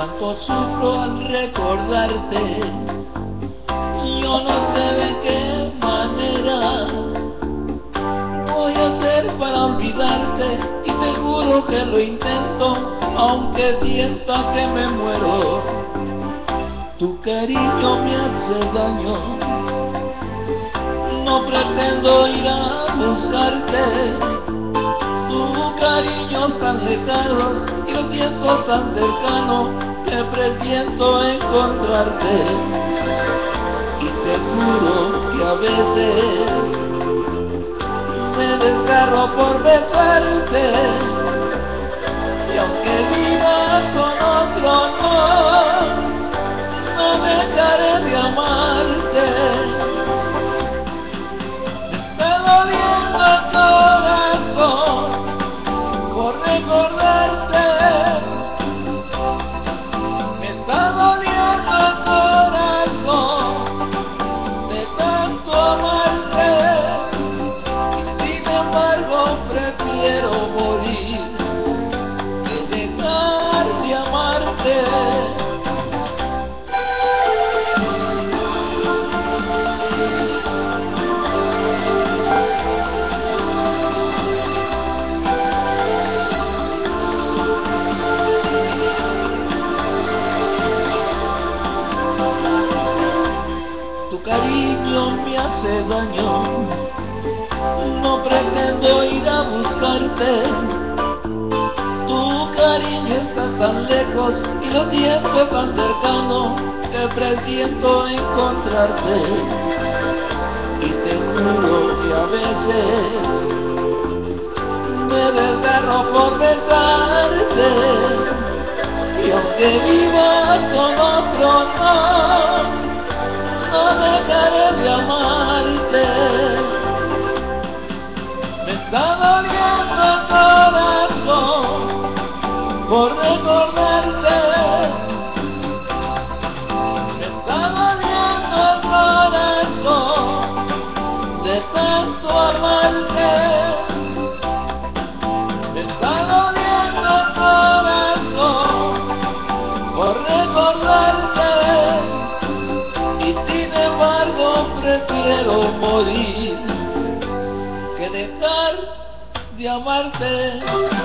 cuánto sufro al recordarte. Yo no sé de qué manera voy a hacer para olvidarte, y seguro que lo intento, aunque sienta que me muero. Tu cariño me hace daño, no pretendo ir a buscarte. Tu cariño es tan lejano y lo siento tan cercano, que presiento encontrarte. Y te juro que a veces me desgarro por besarte, y aunque vivas con otro no dejaré de amarte. Me está doliendo el corazón por recordarte, me está doliendo el corazón de tanto amarte, y sin embargo prefiero morir que dejar de amarte. Tu cariño me hace daño, no pretendo ir a buscarte. Tu cariño está tan lejos y lo siento tan cercano, que presiento encontrarte. Y te juro que a veces me desgarro por besarte, y aunque vivas con otro no dejaré de amarte. Me está doliendo el corazón por recordarte, me está doliendo el corazón de tanto amarte, me está doliendo el corazón por recordarte, y sin embargo prefiero morir que dejar de amarte.